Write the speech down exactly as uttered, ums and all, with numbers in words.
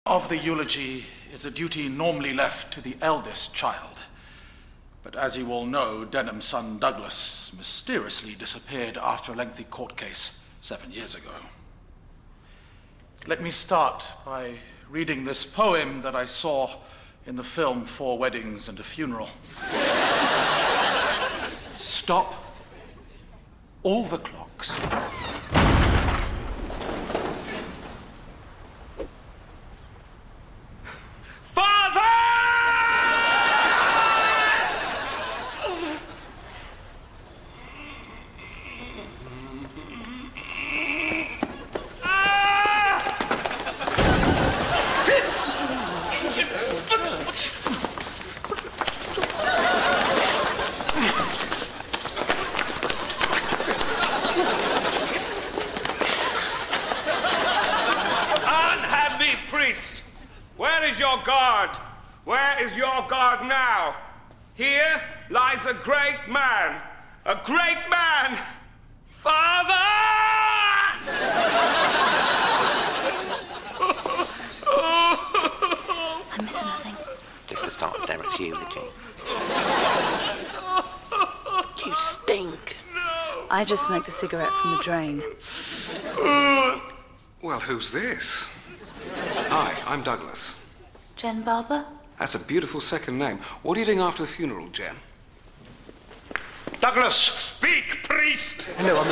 Of the eulogy is a duty normally left to the eldest child. But as you all know, Denham's son Douglas mysteriously disappeared after a lengthy court case seven years ago. Let me start by reading this poem that I saw in the film Four Weddings and a Funeral. Stop all the clocks. Priest, where is your guard? Where is your guard now? Here lies a great man, a great man. Father! I'm missing nothing. Just the start of Derek's eulogy. You stink. No. I just smoked a cigarette from the drain. Well, who's this? Hi, I'm Douglas. Jen Barber? That's a beautiful second name. What are you doing after the funeral, Jen? Douglas, speak, priest! No, I'm